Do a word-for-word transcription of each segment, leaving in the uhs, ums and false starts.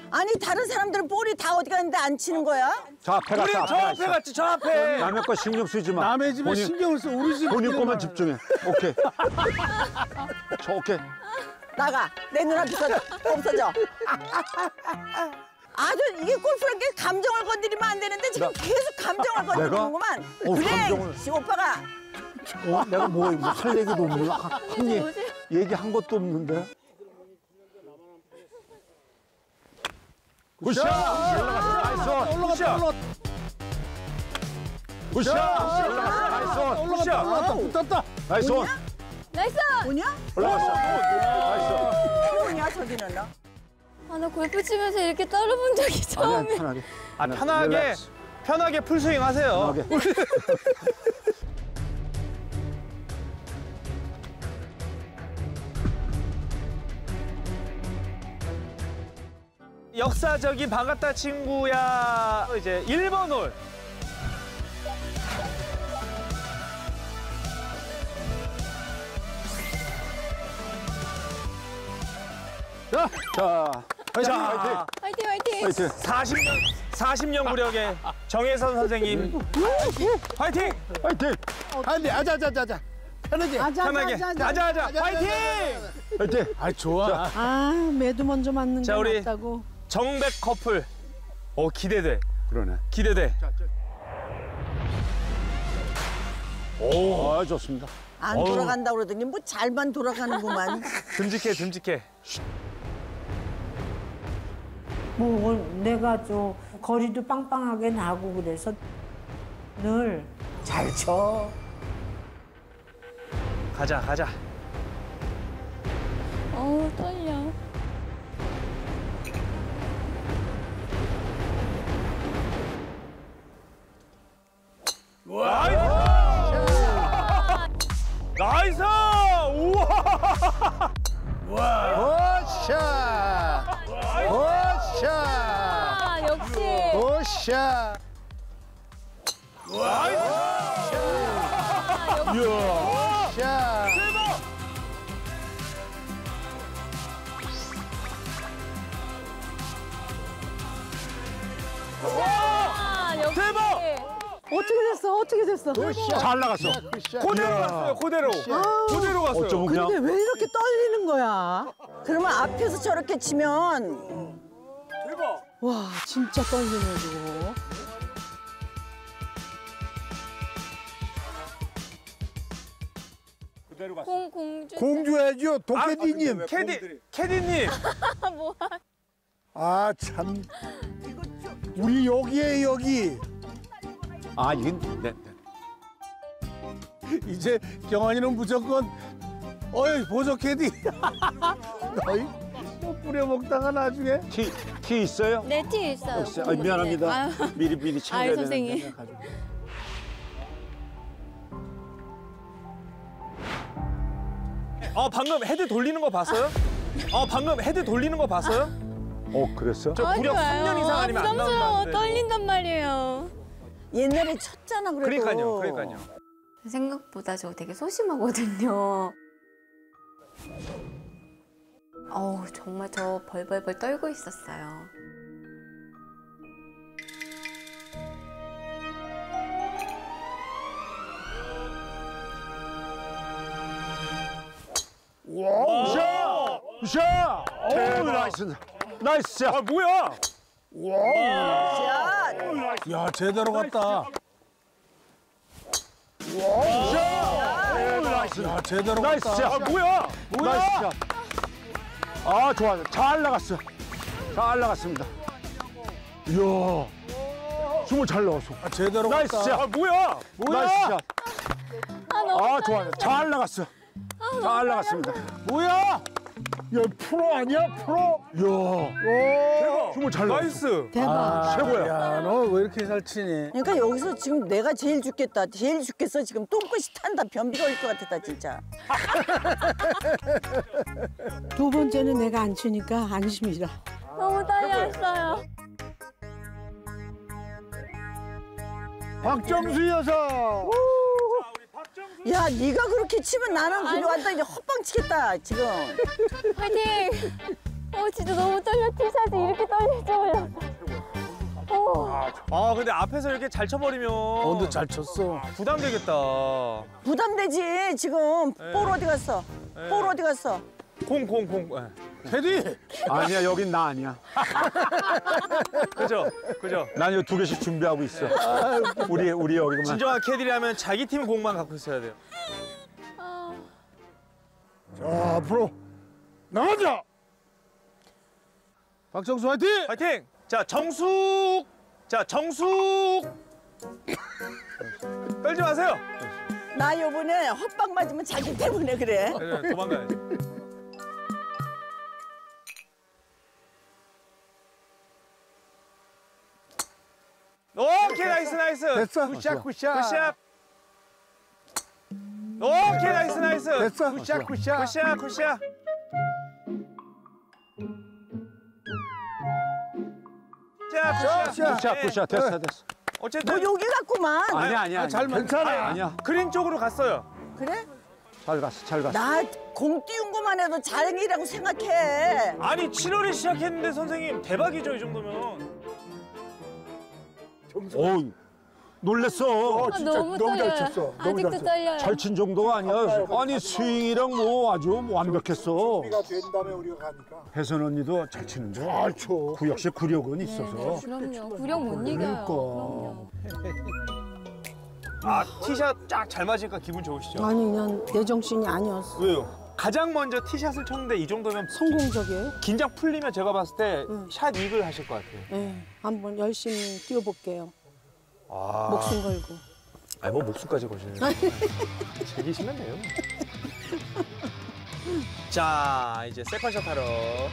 아니 다른 사람들은 볼이 다 어디 갔는데 안 치는 거야? 저 앞에 우리 갔어. 저 앞에 갔지, 저 앞에. 남의 거 신경 쓰지 마. 남의 집에 본인, 신경을 써. 우리 집 본인 거만 집중해. 오케이. 저 오케이. 나가. 내 눈앞에서 없어져. 아주 이게 골프란 게 감정을 건드리면 안 되는데 지금 나- 계속 감정을 건드리는구만. 어, 그래, 감정을. 씨 오빠가. 어? 내가 뭐, 뭐 할 얘기도 없는 한, 한 얘기, 얘기한 것도 없는데. 굿샷! 올라갔어. 나이스 온. 올라갔다 올라갔다 굿샷! 올라갔어. 나이스 온. 올라갔다 올라갔다 붙었다. 나이스 온. 나이스! 뭐냐? 올라갔어. 나이스. 뭐냐 저기는 너? 아, 나 골프 치면서 이렇게 떨어본 적이 아니야, 처음이야. 편하게. 아, 편하게, 릴렉스. 편하게 풀스윙 하세요. 편하게. 역사적인 반갑다 친구야. 이제 일 번 홀. 자, 자, 자, 화이팅! 화이팅, 화이팅! 화이팅! 사십 년, 사십 년 구력의 정혜선 선생님. 화이팅! 화이팅! 안돼 아자자자자 편하게. 편하게. 아자, 아자, 화이팅! 화이팅! 아 좋아. 아, 매도 먼저 맞는 자, 게 우리- 낫다고. 정백 커플. 오, 기대돼. 그러네. 기대돼. 오, 아, 좋습니다. 안 어우. 돌아간다 그러더니 뭐 잘만 돌아가는구만. 듬직해, 듬직해. 뭐 내가 좀 거리도 빵빵하게 나고 그래서 늘 잘 쳐. 가자, 가자. 어우, 떨려. 나이스! 우와! 오샤. 오샤. 아, 역시. 오샤. 오샤. 아, 역시. 대박! 어떻게 됐어? 어떻게 됐어? 잘 나갔어. 그대로 이야. 갔어요, 그대로. 그대로 갔어요. 어쩌면 그냥. 근데 왜 이렇게 떨리는 거야? 그러면 앞에서 저렇게 치면 와, 진짜 떨리네, 이거. 공, 공주. 공주야죠 도깨비님. 캐디, 캐디님. 아 참. 우리 여기에 여기. 아, 이건, 네, 네. 이제 경환이는 무조건 어이 보조 캐디. 너희 또 뿌려 먹다가 나중에. 티, 티 있어요? 네, 티 있어요. 없어요? 아, 미안합니다. 아유. 미리, 미리 챙겨야 아유, 되는데. 선생님. 어, 방금 헤드 돌리는 거 봤어요? 어, 방금 헤드 돌리는 거 봤어요? 어, 그랬어? 저 구력 삼 년 이상 아니면 안 부담스러워. 나온다는데. 떨린단 말이에요. 옛날에 쳤잖아 그래도. 그러니까요, 그러니까요. 생각보다 저 되게 소심하거든요. 어우, 정말 저 벌벌벌 떨고 있었어요. 굿샷! 굿샷! 오, 나이스. 나이스 샷. 아, 뭐야? 야 제대로 갔다. 나이스. 야 제대로 나이스 갔다. 샷. 아, 뭐야? 나이스 샷. 아, 좋아요. 잘 나갔어. 잘 나갔습니다. 이야. 숨을 잘 넣었어. 아, 제대로 나이스 갔다. 샷. 아, 뭐야? 나이스 샷. 아, 너무 아, 좋아요. 잘 나갔어. 잘 나갔습니다. 뭐야? 야 프로 아니야 프로? 이야. 대박. 숨을 잘 넣었어. 나이스. 대박. 최고야. 야너 왜 이렇게 잘 치니? 그러니까 여기서 지금 내가 제일 죽겠다. 제일 죽겠어. 지금 똥끝이 탄다. 변비가 올 것 같았다 진짜. 두 번째는 내가 안 치니까 안심이라. 너무 떨렸어요. 박정수 여사. 야, 네가 그렇게 치면 나는 그냥 완전 이제 헛방 치겠다 지금. 화이팅! 어 진짜 너무 떨려. 티샷이 이렇게 떨릴 줄 몰랐어. 어. 아 근데 앞에서 이렇게 잘 쳐버리면 어, 근데 잘 쳤어. 부담되겠다. 부담되지 지금. 네. 볼 어디 갔어? 네. 볼 어디 갔어? 공 공 공. 네. 캐디. 아니야, 여긴 나 아니야. 그죠? 그죠? 난 이거 두 개씩 준비하고 있어. 우리 우리 여기만. 진정한 캐디라면 자기 팀 공만 갖고 있어야 돼요. 자, 앞으로 나가자. 박정수 화이팅! 파이팅! 자 정숙. 자 정숙. 떨지 마세요. 나 요번에 헛방 맞으면 자기 때문에 그래. 네, 네, 도망가야지. 오케이 나이스 나이스. 됐어. 굿샷, 굿샷. 굿샷. 오케이 나이스 나이스. 됐어. 굿샷, 굿샷. 굿샷 굿샷. 자 굿샷. 굿샷, 굿샷. 됐어, 됐어. 어쨌든 너 여기 갔구만. 아니야, 아니야. 잘 아니야. 괜찮아. 아니야. 그린 쪽으로 갔어요. 그래? 잘 갔어, 잘 갔어. 나 공 띄운 것만 해도 자랑이라고 생각해. 아니 칠월에 시작했는데 선생님 대박이죠 이 정도면. 어우, 놀랬어. 아, 너무 떨려요. 아직도 떨려요. 잘 친 정도가 아니야. 아니 스윙이랑 뭐 아주 완벽했어. 된 다음에 우리가 가니까. 혜선 언니도 잘 치는데. 잘 쳐. 그 역시 구력은 있어서. 그럼요. 구력 못 이겨요. 그럼요. 아 티샷 쫙 잘 맞으니까 기분 좋으시죠? 아니 난 내 정신이 아니었어. 왜요? 가장 먼저 티샷을 쳤는데 이 정도면 성공적이에요? 긴장 풀리면 제가 봤을 때 응. 샷 이글 하실 것 같아요. 네, 한번 열심히 뛰어볼게요. 아, 목숨 걸고. 아니 뭐 목숨까지 거시네요. 즐기시면 돼요. 자 이제 세컨샷 하러.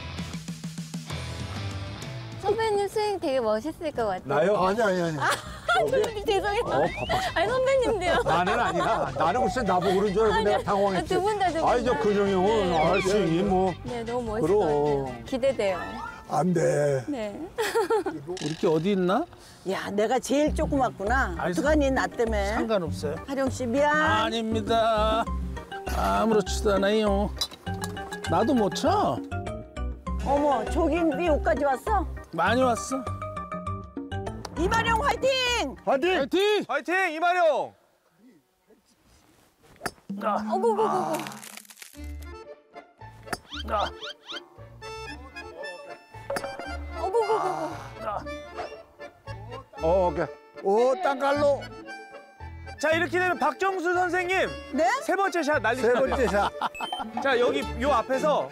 선배님 스윙 되게 멋있을 것 같아요. 나요? 아니 아니 아니. 선배님 죄송해요. 어, 바빠. 아니 선배님도요. 나는 아니야. 나는 글쎄 나보고 그런 줄 알고 내가 당황했지. 두 분 다 두 분 다. 아니 저 근영이 형은 네. 아, 스윙이 뭐. 네 너무 멋있을 그럼. 것 같아요. 기대돼요. 안 돼. 네. 우리 게 어디 있나? 야, 내가 제일 조그맣구나. 아니, 어떡하니 나 때문에. 상관없어요. 하령 씨 미안. 아닙니다. 아무렇지도 않아요. 나도 못 쳐. 어머, 저기 옷까지 왔어? 많이 왔어. 이마령 화이팅! 화이팅! 화이팅! 화이팅 이마룡. 어구구구구. 어구구구구. 어, 오케이. 오 땅갈로 자 이렇게 되면 박정수 선생님 네? 세 번째 샷 세 날리시면 돼요. 번째 샷. 자 여기 요 앞에서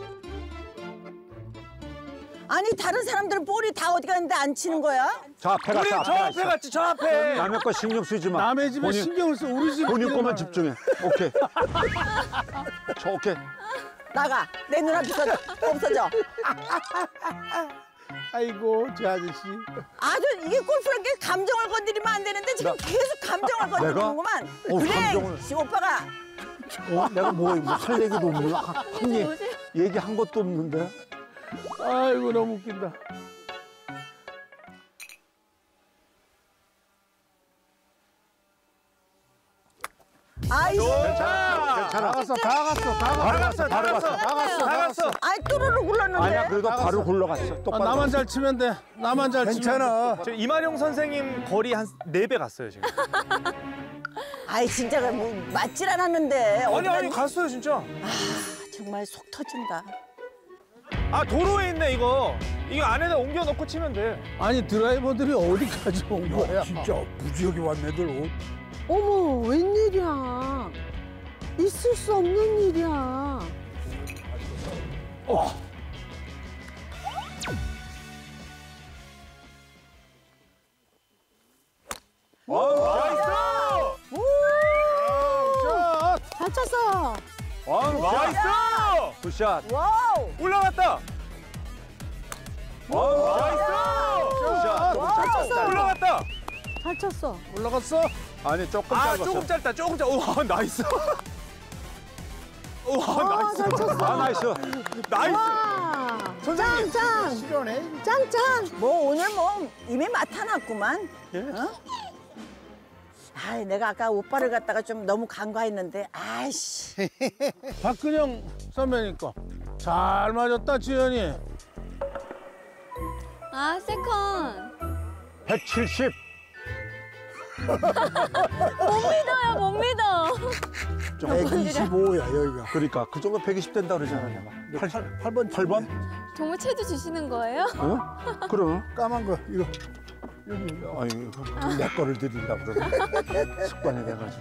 아니 다른 사람들은 볼이 다 어디 갔는데 안 치는 거야? 저 앞에 우리 갔어, 저 앞에 앞에 갔어. 갔지 저 앞에. 남의 거 신경 쓰지 마. 남의 집에 본인, 신경을 써. 우리 집. 본인 거만 집중해. 오케이. 저 오케이. 나가. 내 눈앞에서 없어져. 아이고 저 아저씨. 아주 이게 골프란 게 감정을 건드리면 안 되는데 지금 나- 계속 감정을 건드리는구만. 어, 그래, 감정을. 씨, 오빠가. 어, 내가 뭐, 뭐할 얘기도 없는 거. 한 얘기, 얘기한 것도 없는데. 아이고 너무 웃긴다. 아이, 괜찮아. 괜찮아. 다 갔어, 다 갔어, 다 다 갔어. 갔어 다 갔어 다 갔어 다 갔어. 아이 뚜루루 굴렀는데. 아니야, 그래도 바로 굴러갔어. 아, 똑바로. 나만 잘 치면 돼. 나만 잘 치면 괜찮아. 저 이마룡 선생님 거리 한 네 배 갔어요 지금. 아이 진짜 뭐 맞질 않았는데. 아니 어디 아니 갔- 갔어요 진짜. 정말 속 터진다. 아 도로에 있네 이거. 이거 안에다 옮겨 놓고 치면 돼. 아니 드라이버들이 어디까지 온 거야? 진짜 무지하게 왔네들 옷. 어머 웬일이야. 있을 수 없는 일이야. 나이스. 잘 쳤어. 아, 나이스. 굿샷. 와우. 올라갔다. 나이스. 굿샷. 잘 쳤어. 올라갔다. 잘 쳤어. 올라갔어? 아니, 조금 아 짧았어. 조금 짧다 조금 짧. 우와 나이스. 우와 아, 나이스. 잘 쳤어. 아, 나이스. 나이스. 와. 선생님. 짱짱. 실현해. 짱짱. 뭐 오늘 뭐 이미 맡아놨구만. 예? 어? 아, 내가 아까 오빠를 갖다가 좀 너무 간과했는데, 아이씨. 박근영 선배님 거. 잘 맞았다 지연이. 아, 세컨. 백칠십. 못 믿어요, 못 믿어. 백이십오야 여기가. 그러니까 그 정도 백이십 된다 그러잖아 내가. 팔 번 팔 번? 정말 체주 주시는 거예요? 어? 그럼. 까만 거 이거. 아니 내 거를 드린다 그러네. 습관이 돼가지고.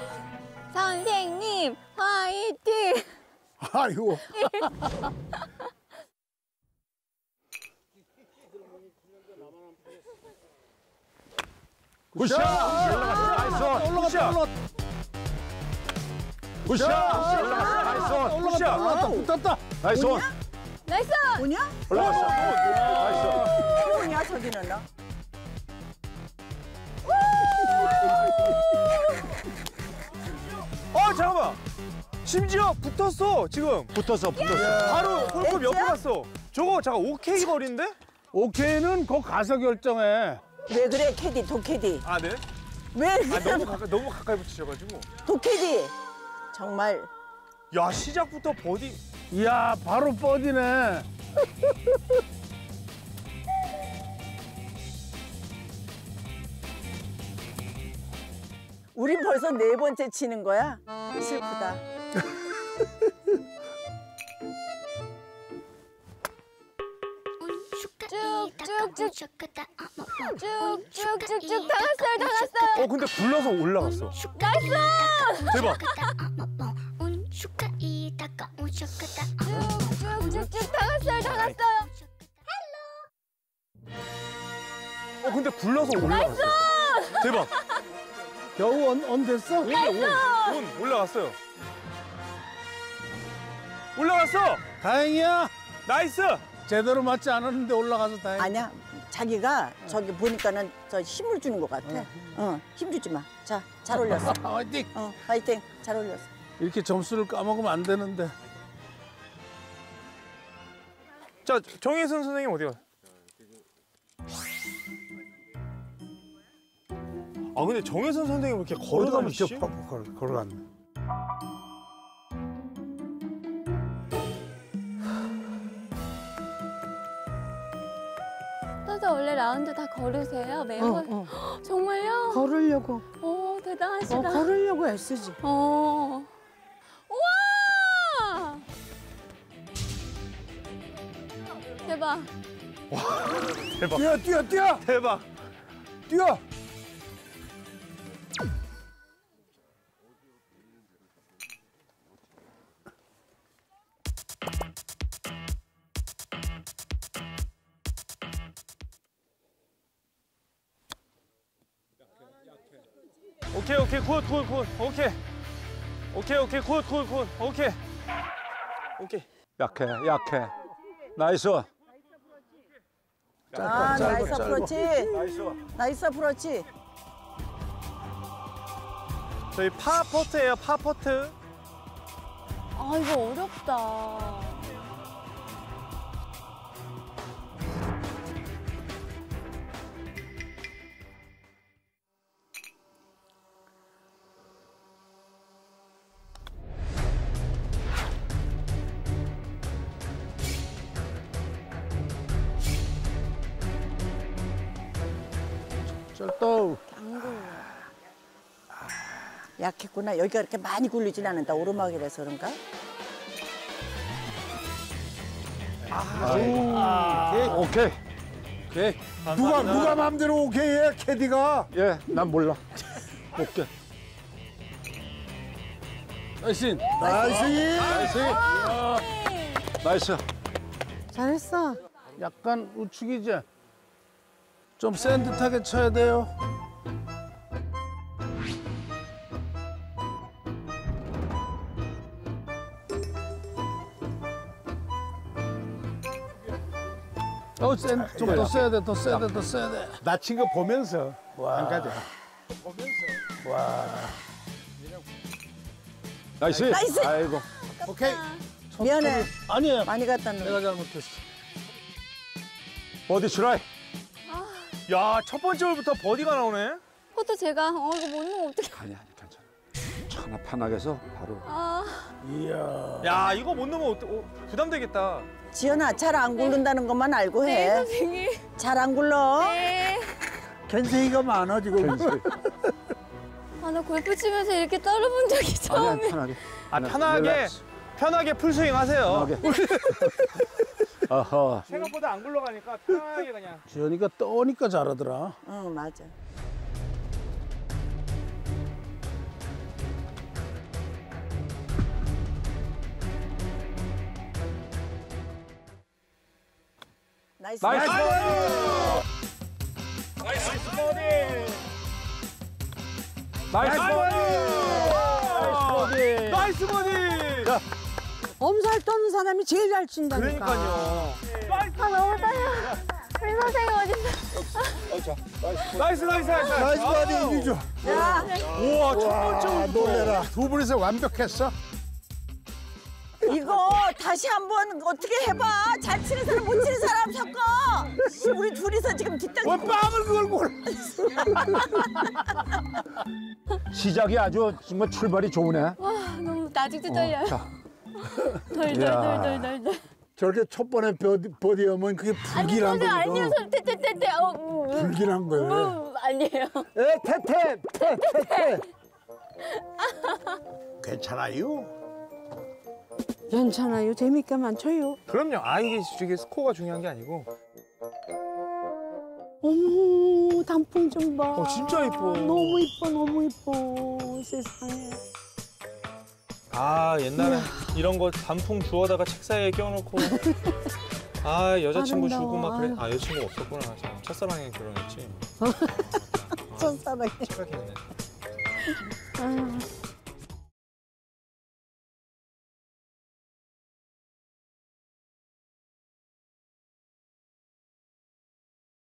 선생님, 화이팅! 아이고. 굿샷! 나이스 온! 올라갔다 올라갔다 굿샷! 나이스 온! 올라갔다 올라갔다 붙었다. 나이스 온! 나이스! 뭐냐? 올라갔어. 나이스. 뭐냐 저기는 나. 어 잠깐만. 심지어 붙었어 지금. 붙었어 붙었어. 바로 홀컵 옆에 갔어. 저거 잠깐 오케이 거리인데? 오케이는 거 가서 결정해. 왜 그래 캐디 도캐디. 아 네? 왜 아 그래 너무 가까이 너무 가까이 붙이셔가지고. 도캐디. 정말 야 시작부터 버디. 이야 바로 뻗이네. 우린 벌써 네 번째 치는 거야. 슬프다. 쭉쭉쭉 쭉쭉쭉쭉 다 갔어요, 다 갔어요. 어 근데 굴러서 올라갔어. 나이스! 대박. 쭉쭉쭉쭉 다 갔어요, 다 갔어요. 어 근데 굴러서 올라갔어. 대박. 겨우 언, 언 됐어? 온, 온, 온 올라갔어요. 올라갔어. 다행이야. 나이스. 제대로 맞지 않았는데 올라가서 다행. 아니야. 자기가 저기 보니까는 저 힘을 주는 것 같아. 어, 힘 주지 마. 자, 잘 올렸어. 화이팅. 어, 파이팅. 잘 올렸어. 이렇게 점수를 까먹으면 안 되는데. 자 정혜선 선생님 어디가? 아 근데 정혜선 선생님 왜 이렇게 걸어다니시지? 걸어 걸어갔네. 선생님 원래 라운드 다 걸으세요, 매번? 어, 어. 정말요? 걸으려고. 오, 대단하시다. 어, 걸으려고 애쓰지. 어. 우와! 대박. 대박. 뛰어 뛰어 뛰어 대박. 뛰어. 오케이 오케이 굿굿굿 오케이. 오케이 오케이 굿굿굿 오케이. 오케이. 약해 약해. 나이스. 아, 나이스 어프로치. 나이스. 나이스 어프로치. 저희 파 퍼트예요 파 퍼트. 아, 이거 어렵다. 절도. 약했구나. 여기가 이렇게 많이 굴리진 않는다. 오르막이라서 그런가? 오케이. 오케이. 누가 누가 마음대로 오케이해 캐디가. 예, 난 몰라. 오케이. 나이스. 나이스. 나이스. 나이스. 잘했어. 약간 우측이지? 좀 센 듯하게 쳐야 돼요. 어, 센, 좀 더 써야 돼, 더 써야 돼, 더 써야 돼. 나친 거 보면서 안 가자. 나이스. 나이스. 아이고. 오케이. 미안해. 아니에요. 많이 갔다 너. 내가 잘못했어. 버디 트라이. 야 첫 번째 홀부터 버디가 나오네. 포도 제가 어 이거 못 넣으면 어떡해. 아니 아니 괜찮아. 하나 편하게 해서 바로. 아, 이야. 야 이거 못 넣으면 어떡- 어, 부담되겠다. 지연아 잘 안 굴른다는 것만 알고 네, 해. 선생님. 잘 안 굴러. 네. 겐생이가 많아 지금. 아, 나 골프 치면서 이렇게 떨어본 적이 아니야, 처음이에요. 편하게. 아 그냥 편하게 릴렉스. 편하게 풀스윙 하세요. 편하게. 아하. 생각보다 안 굴러가니까 편하게 그냥. 지연이가 떠니까 잘하더라. 응 맞아. 나이스. 나이스 나이스. 버디. 나이스 버디. 나이스 버디. 엄살 떠는 사람이 제일 잘 친다니까. 그러니까요. 아, 너무 떨려. 우리 선생님 어딨어? 나이스 나이스 나이스. 나이스 바디 이기죠. 우와 첫 번째 아, 놀래라. 두 분이서 완벽했어. 이거 다시 한번 어떻게 해봐. 잘 치는 사람 못 치는 사람 섞어. 우리 둘이서 지금 뒷땅. 왜 빵을 그걸 골라? 시작이 아주 정말 출발이 좋으네. 와, 너무 나 아직도 떨려요. 자, 덜덜덜덜덜덜. 저렇게 첫 번에 버디, 버디하면 그게 아니, 불길한 선생님 아니에요. 거거든. 선 테테테테. 어, 음, 음. 불길한 거예요. 음, 아니에요. 에, 태태, 태태. 괜찮아요. 괜찮아요. 재밌게만 쳐요. 그럼요. 아 이게 이게 스코어가 중요한 게 아니고. 어머, 단풍 좀 봐. 어, 진짜 이뻐. 너무 이뻐, 너무 이뻐. 세상에. 아 옛날에 이런 거 단풍 주워다가 책 사이에 껴놓고 아 여자친구 아름다워. 주고 막 그래. 아 여자친구 없었구나. 참 첫사랑에 결혼했지. 첫사랑에. 착각했네. 아유.